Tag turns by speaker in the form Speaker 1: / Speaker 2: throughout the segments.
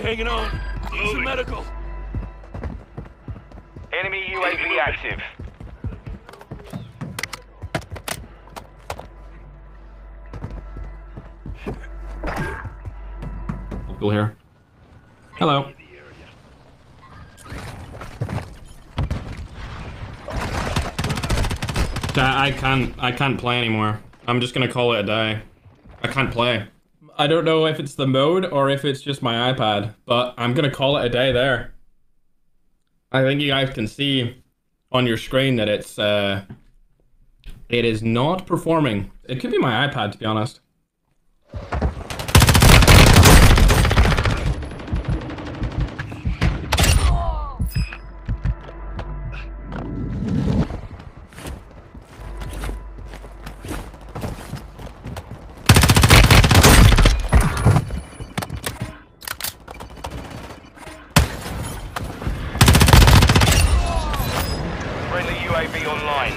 Speaker 1: hanging on. Need some medical.
Speaker 2: Enemy UAV active.
Speaker 3: People here. Hello. I can't play anymore. I'm just gonna call it a day. I can't play. I don't know if it's the mode or if it's just my iPad, but I'm gonna call it a day there. I think you guys can see on your screen that it is not performing. It could be my iPad, to be honest.
Speaker 2: Friendly UAV online.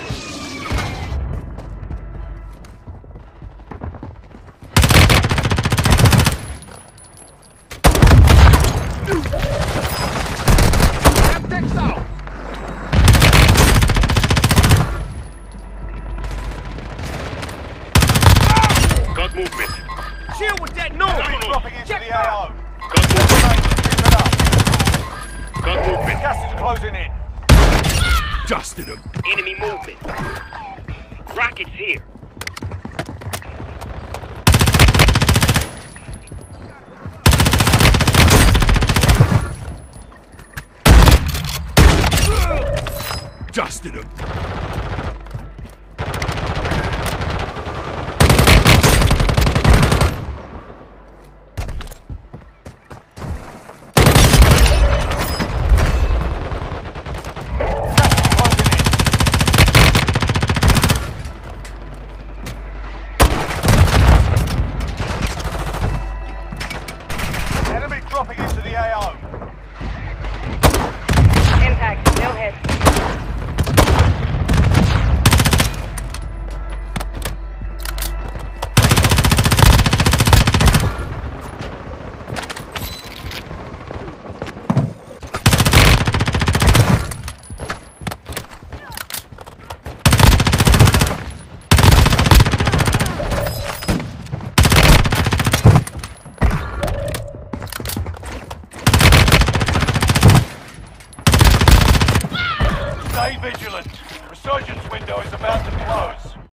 Speaker 1: Got movement.
Speaker 2: Shield with that noise! Dropping into the AO.
Speaker 1: Got movement.
Speaker 2: Gas is closing in.
Speaker 1: Dusted him.
Speaker 2: Enemy movement. Rockets here.
Speaker 1: Dusted him.
Speaker 2: Enemy dropping into the AO.
Speaker 4: Impact, no hits.
Speaker 2: Stay vigilant. Resurgence window is about to close.